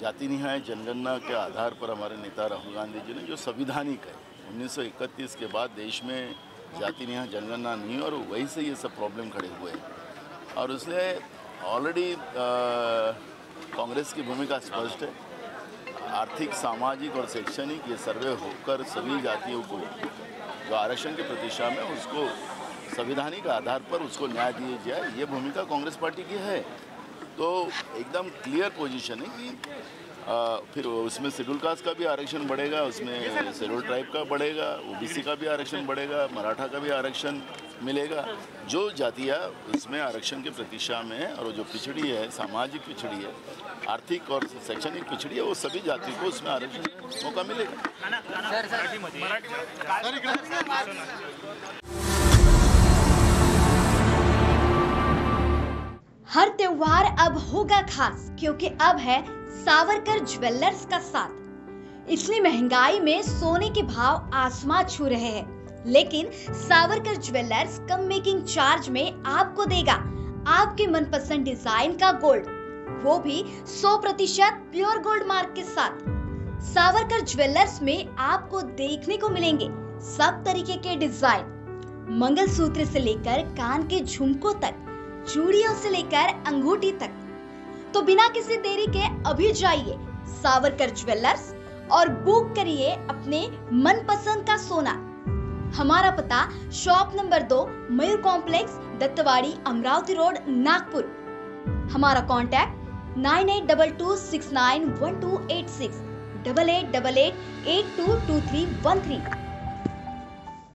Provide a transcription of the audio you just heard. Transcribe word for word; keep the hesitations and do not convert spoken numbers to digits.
जाति निहाय जनगणना के आधार पर हमारे नेता राहुल गांधी जी ने जो संविधानिक है उन्नीस सौ इकतीस के बाद देश में जाति निहाय जनगणना नहीं और वहीं से ये सब प्रॉब्लम खड़े हुए हैं और इसलिए ऑलरेडी कांग्रेस की भूमिका स्पष्ट है। आर्थिक, सामाजिक और शैक्षणिक ये सर्वे होकर सभी जातियों को जो आरक्षण की प्रतीक्षा में उसको संवैधानिक आधार पर उसको न्याय दिया जाए, ये भूमिका कांग्रेस पार्टी की है। तो एकदम क्लियर पोजीशन है कि आ, फिर उसमें शेड्यूल कास्ट का भी आरक्षण बढ़ेगा, उसमें शेड्यूल ट्राइब का बढ़ेगा, ओबीसी का भी आरक्षण बढ़ेगा, मराठा का भी आरक्षण मिलेगा। जो जातियाँ इसमें आरक्षण की प्रतीक्षा में है और जो पिछड़ी है, सामाजिक पिछड़ी है, आर्थिक और शैक्षणिक पिछड़ी है, वो सभी जातियों को उसमें आरक्षण मौका मिलेगा। हर त्योहार अब होगा खास, क्योंकि अब है सावरकर ज्वेलर्स का साथ। इतनी महंगाई में सोने के भाव आसमां छू रहे हैं, लेकिन सावरकर ज्वेलर्स कम मेकिंग चार्ज में आपको देगा आपके मनपसंद डिजाइन का गोल्ड, वो भी सौ प्रतिशत प्योर गोल्ड मार्क के साथ। सावरकर ज्वेलर्स में आपको देखने को मिलेंगे सब तरीके के डिजाइन, मंगलसूत्र से लेकर कान के झुमकों तक, चूड़ियों से लेकर अंगूठी तक। तो बिना किसी देरी के अभी जाइए सावरकर ज्वेलर्स और बुक करिए अपने मनपसंद का सोना। हमारा पता शॉप नंबर दो, मयूर कॉम्प्लेक्स, दत्तवाड़ी, अमरावती रोड, नागपुर। हमारा contact nine eight double two six nine one two eight six, double eight double eight eight two two three one three.